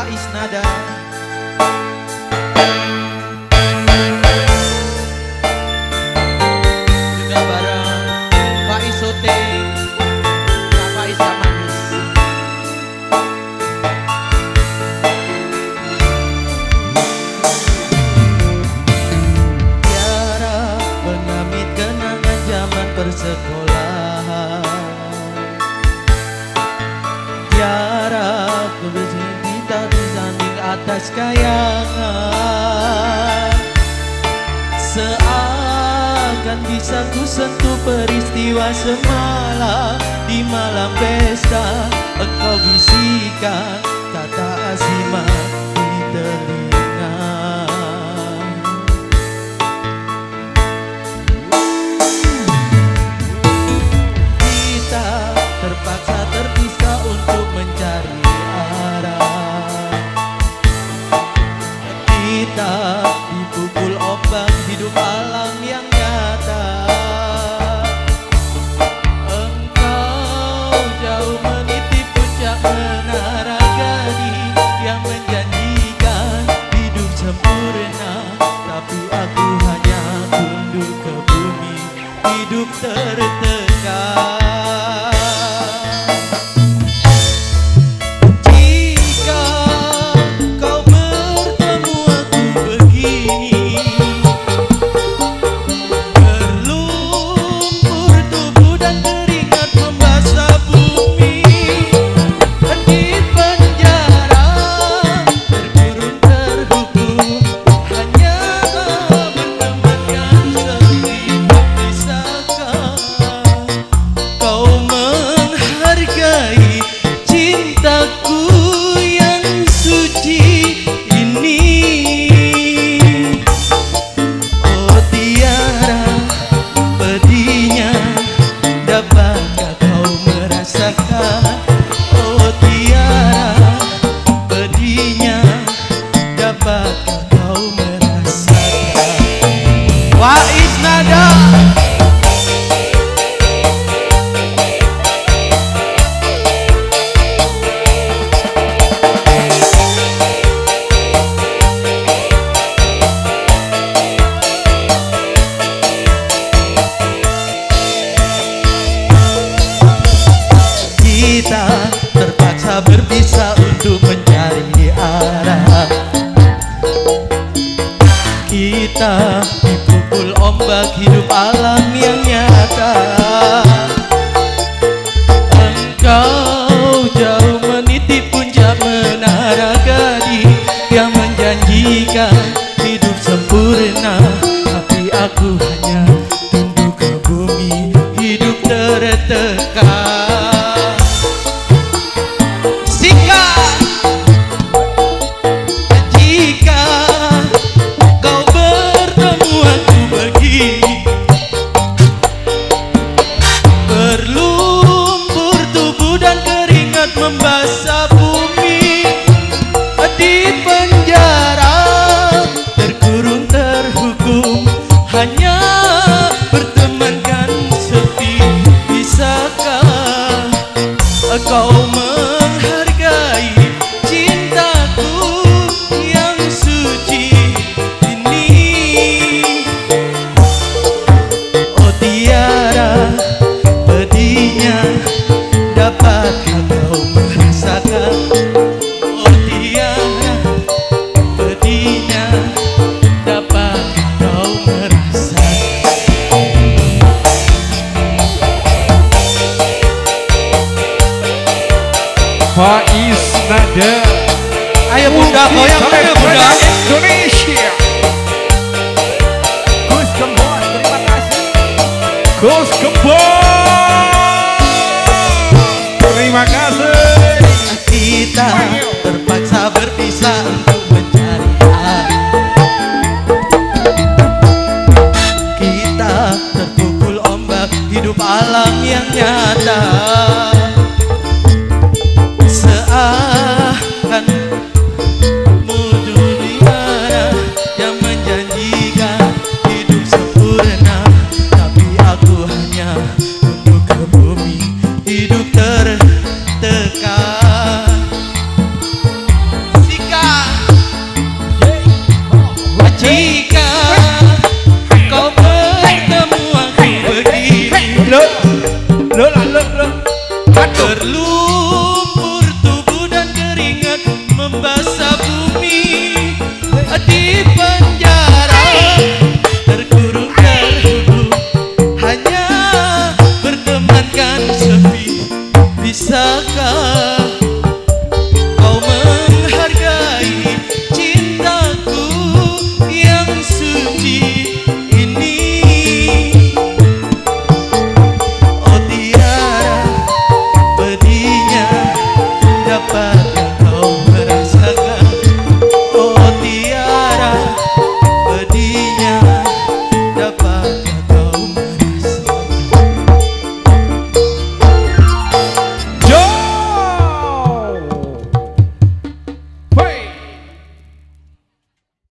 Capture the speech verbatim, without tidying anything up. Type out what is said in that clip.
Faiz Nada. Juga bareng Faiz Sote, Kak Faiz Manis. Tiara mengamit kenangan zaman persekolahan. Tiara bercinta disanding atas kayangan. Seakan bisa ku sentuh peristiwa semalam. Di malam pesta engkau bisikan kata azimat di telinga. Kita terpaksa terpisah untuk mencari arah. Kita dipukul ombak hidup alam yang nyata. Engkau jauh meniti puncak menara gading yang menjanjikan hidup sempurna, tapi aku hanya tunduk ke bumi, hidup tertekan. Faiz Nada. Kita terpaksa berpisah untuk mencari arah. Kita dipukul ombak hidup alam yang nyata. Engkau jauh meniti puncak menara gading yang menjanjikan hidup sempurna, tapi aku hanya tunduk ke bumi, hidup tertekan. Membasah bumi di penjara, terkurung terhukum, hanya bertemankan sepi. Bisakah kau menghargai cintaku yang suci ini? Oh Tiara, pedihnya dapatkah kau merasakan? Oh Tiara, pedihnya dapatkah kau merasakan? Faiz Nada. Ayo bunda, goyang mana bunda? Indonesia. Gus Gembos, terima kasih. Gus Gembos.